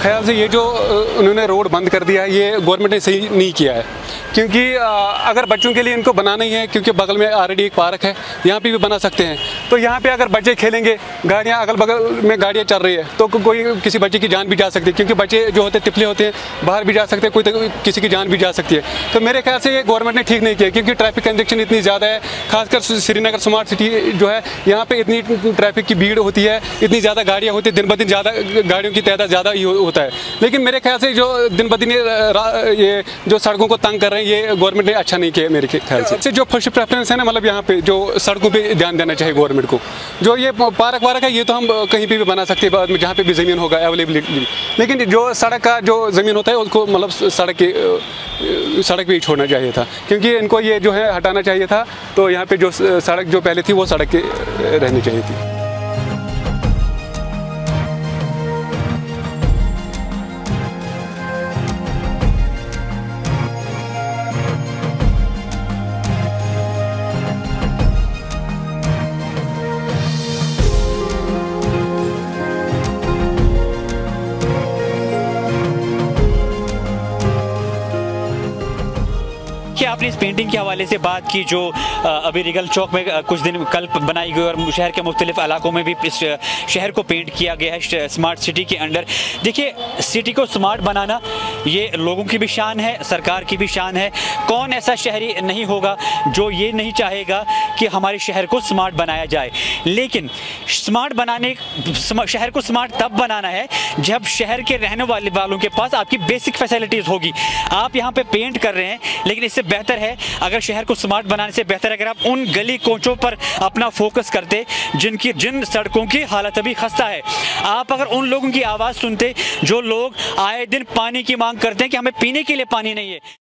ख्याल से ये जो उन्होंने रोड बंद कर दिया है, ये गवर्नमेंट ने सही नहीं किया है, क्योंकि अगर बच्चों के लिए इनको बनाना ही है, क्योंकि बगल में ऑलरेडी एक पार्क है, यहाँ पे भी बना सकते हैं। तो यहाँ पे अगर बच्चे खेलेंगे, गाड़ियाँ अगल बगल में गाड़ियाँ चल रही है, तो कोई किसी बच्चे की जान भी जा सकती है, क्योंकि बच्चे जो होते हैं तिफले होते हैं, बाहर भी जा सकते हैं, कोई किसी की जान भी जा सकती है। तो मेरे ख्याल से ये गवर्नमेंट ने ठीक नहीं किया, क्योंकि ट्रैफिक कंजेक्शन इतनी ज़्यादा है, खासकर श्रीनगर स्मार्ट सिटी जो है, यहाँ पे इतनी ट्रैफिक की भीड़ होती है, इतनी ज़्यादा गाड़ियाँ होती है, दिन ब दिन ज़्यादा गाड़ियों की तादाद ज़्यादा ही होता है। लेकिन मेरे ख्याल से जो दिन ब दिन ये जो सड़कों को तंग कर रहे हैं, ये गवर्नमेंट ने अच्छा नहीं किया मेरे ख्याल से। जो फर्स्ट प्रेफरेंस है ना, मतलब यहाँ पे जो सड़कों पे ध्यान देना चाहिए गवर्नमेंट को। जो ये पार्क वार्क है, ये तो हम कहीं पे भी बना सकते हैं बाद में, जहाँ पे भी ज़मीन होगा अवेलेबिलिटी। लेकिन जो सड़क का जो ज़मीन होता है, उसको मतलब सड़क पे ही छोड़ना चाहिए था, क्योंकि इनको ये जो है हटाना चाहिए था। तो यहाँ पे जो सड़क जो पहले थी, वो सड़क के रहनी चाहिए थी। कि आपने इस पेंटिंग के हवाले से बात की जो अभी रिगल चौक में कुछ दिन कल बनाई गई और शहर के मुख्तलिफ इलाकों में भी इस शहर को पेंट किया गया है स्मार्ट सिटी के अंडर। देखिए, सिटी को स्मार्ट बनाना ये लोगों की भी शान है, सरकार की भी शान है। कौन ऐसा शहरी नहीं होगा जो ये नहीं चाहेगा कि हमारे शहर को स्मार्ट बनाया जाए। लेकिन शहर को स्मार्ट तब बनाना है जब शहर के रहने वालों के पास आपकी बेसिक फैसिलिटीज़ होगी। आप यहाँ पे पेंट कर रहे हैं, लेकिन इससे बेहतर है, अगर शहर को स्मार्ट बनाने से बेहतर है अगर आप उन गली कोचों पर अपना फोकस करते जिन सड़कों की हालत अभी खस्ता है। आप अगर उन लोगों की आवाज़ सुनते जो लोग आए दिन पानी की मांग करते हैं कि हमें पीने के लिए पानी नहीं है।